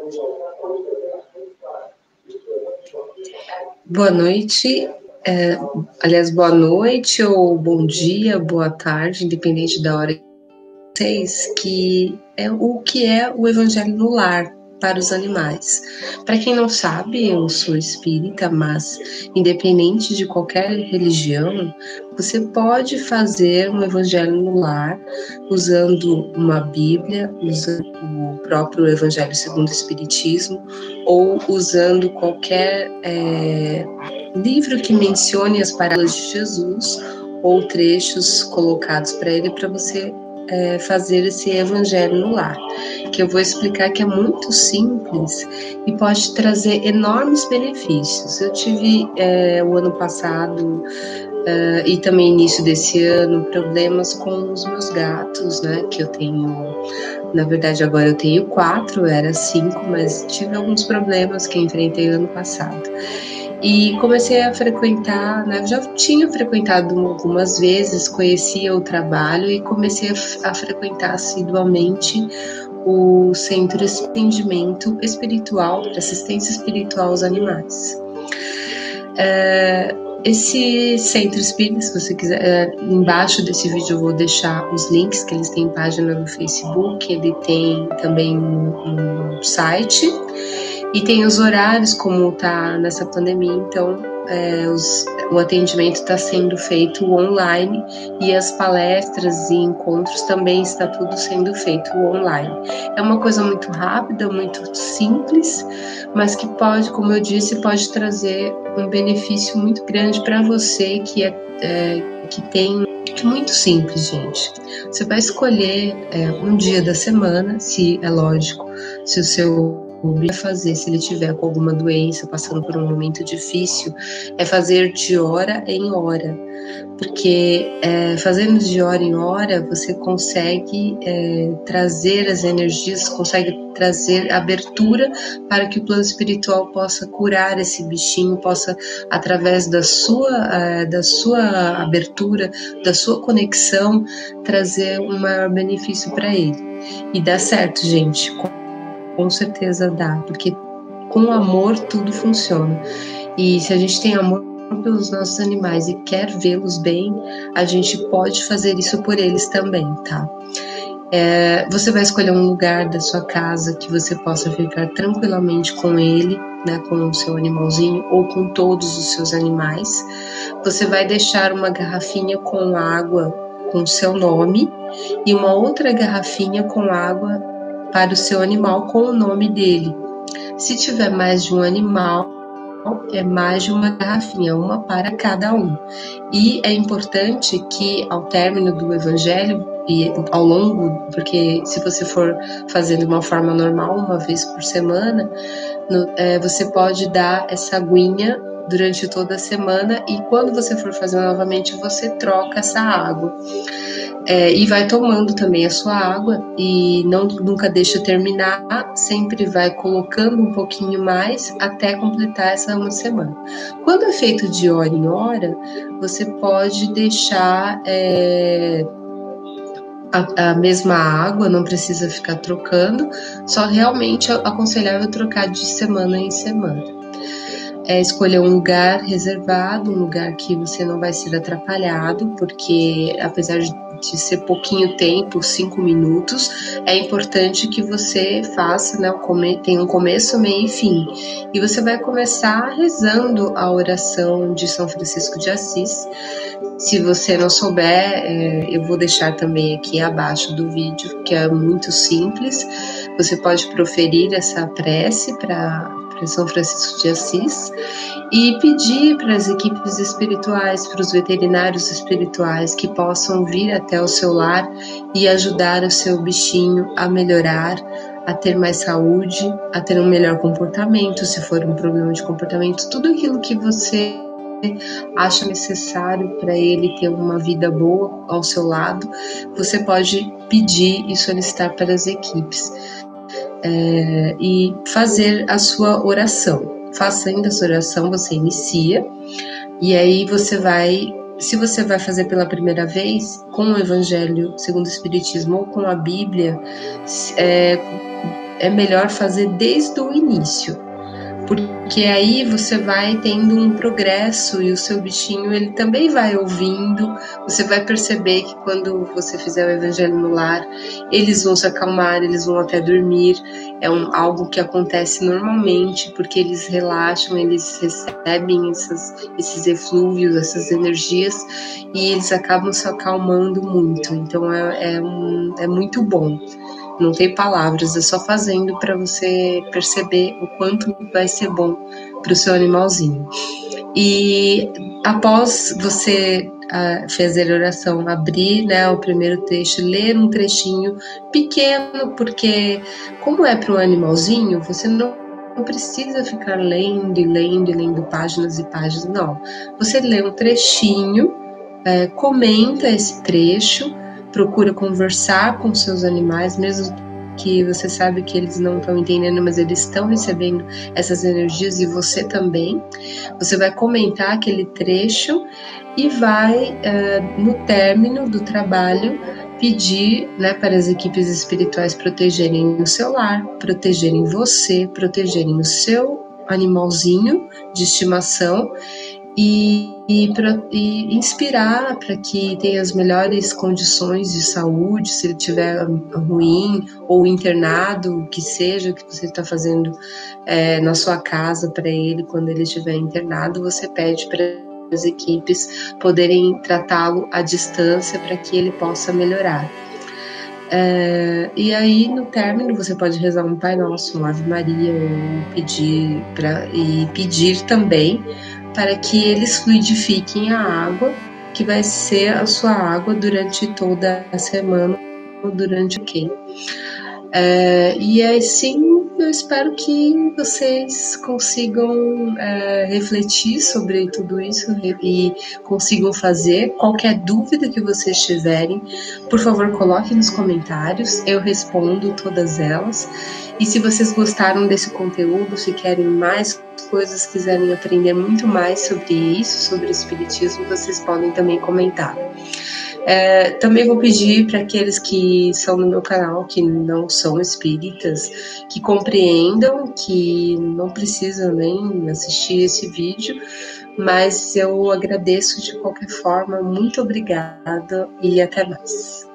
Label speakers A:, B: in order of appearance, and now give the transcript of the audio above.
A: Boa noite, aliás, boa noite ou bom dia, boa tarde, independente da hora que vocês, que é o Evangelho no Lar para os animais. Para quem não sabe, eu sou espírita, mas independente de qualquer religião, você pode fazer um Evangelho no Lar usando uma Bíblia, usando o próprio Evangelho segundo o Espiritismo, ou usando qualquer livro que mencione as parábolas de Jesus ou trechos colocados para ele, para você fazer esse evangelho no lar, que eu vou explicar que é muito simples e pode trazer enormes benefícios. Eu tive o ano passado e também início desse ano problemas com os meus gatos, né, que eu tenho, na verdade agora eu tenho 4, era 5, mas tive alguns problemas que enfrentei ano passado. E comecei a frequentar, né, já tinha frequentado algumas vezes, conhecia o trabalho e comecei a frequentar assiduamente o Centro de Atendimento Espiritual, para assistência espiritual aos animais. Esse centro espírita, se você quiser, embaixo desse vídeo eu vou deixar os links, que eles têm página no Facebook, ele tem também um site, e tem os horários, como está nessa pandemia, então o atendimento está sendo feito online e as palestras e encontros também está tudo sendo feito online. É uma coisa muito rápida, muito simples, mas que pode, como eu disse, pode trazer um benefício muito grande para você que tem. É muito simples, gente. Você vai escolher um dia da semana, se é lógico, se o seu vai fazer, se ele tiver com alguma doença, passando por um momento difícil, é fazer de hora em hora, porque fazendo de hora em hora, você consegue trazer as energias, consegue trazer abertura para que o plano espiritual possa curar esse bichinho, possa, através da sua abertura, da sua conexão, trazer um maior benefício para ele. E dá certo, gente. Com certeza dá, porque com amor tudo funciona. E se a gente tem amor pelos nossos animais e quer vê-los bem, a gente pode fazer isso por eles também, tá? Você vai escolher um lugar da sua casa que você possa ficar tranquilamente com ele, né, com o seu animalzinho ou com todos os seus animais. Você vai deixar uma garrafinha com água com o seu nome e uma outra garrafinha com água para o seu animal com o nome dele. Se tiver mais de um animal, é mais de uma garrafinha, uma para cada um. E é importante que ao término do evangelho e ao longo, porque se você for fazendo de uma forma normal, uma vez por semana, você pode dar essa aguinha durante toda a semana e quando você for fazer novamente, você troca essa água. E vai tomando também a sua água e nunca deixa terminar, sempre vai colocando um pouquinho mais até completar essa uma semana. Quando é feito de hora em hora, você pode deixar a mesma água, não precisa ficar trocando, só realmente é aconselhável trocar de semana em semana. Escolher um lugar reservado, um lugar que você não vai ser atrapalhado, porque apesar de ser pouquinho tempo, 5 minutos, é importante que você faça, né, tem um começo, meio e fim. E você vai começar rezando a oração de São Francisco de Assis. Se você não souber, eu vou deixar também aqui abaixo do vídeo, que é muito simples. Você pode proferir essa prece para São Francisco de Assis e pedir para as equipes espirituais, para os veterinários espirituais que possam vir até o seu lar e ajudar o seu bichinho a melhorar, a ter mais saúde, a ter um melhor comportamento, se for um problema de comportamento, tudo aquilo que você acha necessário para ele ter uma vida boa ao seu lado, você pode pedir e solicitar para as equipes. E fazer a sua oração. Fazendo a sua oração, você inicia, e aí você vai, se você vai fazer pela primeira vez, com o Evangelho segundo o Espiritismo ou com a Bíblia, é melhor fazer desde o início, porque aí você vai tendo um progresso e o seu bichinho ele também vai ouvindo. Você vai perceber que quando você fizer o evangelho no lar, eles vão se acalmar, eles vão até dormir. É algo que acontece normalmente, porque eles relaxam, eles recebem esses eflúvios, essas energias, e eles acabam se acalmando muito. Então é muito bom. Não tem palavras, é só fazendo para você perceber o quanto vai ser bom para o seu animalzinho. E após você fazer a oração, abrir, né, o primeiro trecho, ler um trechinho pequeno, porque como é para o animalzinho, você não precisa ficar lendo e lendo e lendo páginas e páginas, não. Você lê um trechinho, comenta esse trecho, procura conversar com seus animais, mesmo que você sabe que eles não estão entendendo, mas eles estão recebendo essas energias e você também. Você vai comentar aquele trecho e vai, no término do trabalho, pedir, né, para as equipes espirituais protegerem o seu lar, protegerem você, protegerem o seu animalzinho de estimação e inspirar para que tenha as melhores condições de saúde, se ele tiver ruim ou internado, o que seja que você está fazendo na sua casa para ele, quando ele estiver internado, você pede para as equipes poderem tratá-lo à distância para que ele possa melhorar. E aí, no término, você pode rezar um Pai Nosso, uma Ave Maria, ou pedir também para que eles fluidifiquem a água, que vai ser a sua água durante toda a semana, ou durante o quê? E assim, eu espero que vocês consigam refletir sobre tudo isso e consigam fazer. Qualquer dúvida que vocês tiverem, por favor, coloquem nos comentários, eu respondo todas elas. E se vocês gostaram desse conteúdo, se querem mais coisas, quiserem aprender muito mais sobre isso, sobre o espiritismo, vocês podem também comentar. Também vou pedir para aqueles que são no meu canal, que não são espíritas, que compreendam que não precisam nem assistir esse vídeo, mas eu agradeço de qualquer forma. Muito obrigada e até mais.